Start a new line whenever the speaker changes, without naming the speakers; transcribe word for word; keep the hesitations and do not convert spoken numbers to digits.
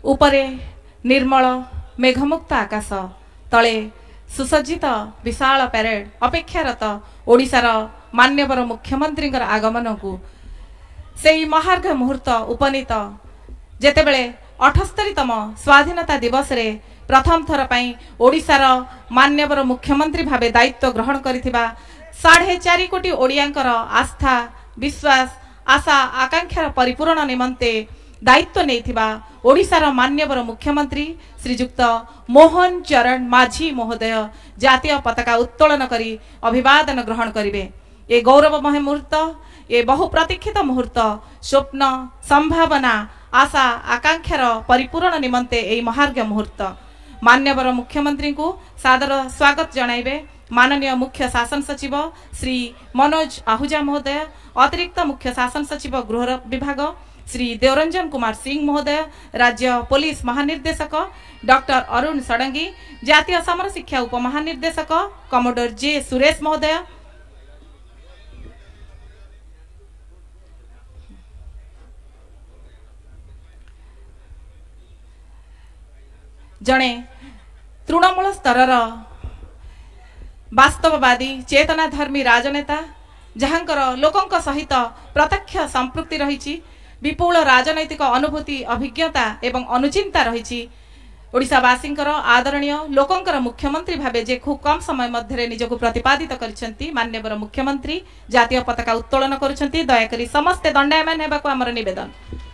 उपरे निर्मल मेघमुक्त आकाश तले सुसज्जित विशाल परेड अपेक्षारत ओडिशार मान्यवर मुख्यमंत्री आगमन को से महार्घ मुहूर्त उपनीत जेतेबेले अठस्तरीतम स्वाधीनता दिवस रे प्रथम थर पई ओडिशार मान्यवर मुख्यमंत्री भावे दायित्व ग्रहण करिथिबा साढ़े चारि कोटी ओडियांकर आस्था विश्वास आशा आकांक्षार परिपूरण निमंते दायित्व नैथिबा ओडिशार मान्यवर मुख्यमंत्री श्रीजुक्त मोहन चरण माझी महोदय जातीय पताका उत्तोलन करी अभिवादन ग्रहण करिवे। ए गौरवमय मुहूर्त ए बहु प्रतीक्षित मुहूर्त स्वप्न संभावना आशा आकांक्षार परिपूरण निमंते ए महार्घ मुहूर्त मान्यवर मुख्यमंत्री को सादर स्वागत जणाइबे माननीय मुख्य शासन सचिव श्री मनोज आहूजा महोदय अतिरिक्त मुख्य शासन सचिव गृह विभाग श्री देवरंजन कुमार सिंह महोदय राज्य पुलिस महानिर्देशक डॉक्टर अरुण षडंगी जातीय समर शिक्षा उपमहानिर्देशक कमोडोर जे सुरेश महोदय जणे तृणमूल स्तर वास्तववादी चेतनाधर्मी राजनेता जहांकर लोकंक सहित प्रत्यक्ष संपृक्ति रही विपुल राजनैतिक अनुभूति अभिज्ञता एवं अनुचिंता रही ओडिशावासींकर आदरणीय लोकंकर मुख्यमंत्री भावे जे खूब कम समय मध्य निजको प्रतिपादित करिसेंती मान्यवर मुख्यमंत्री जातीय पताका उत्तोलन करुछंती दयाकरी समस्ते दंडायमान हेबाको हमर निवेदन।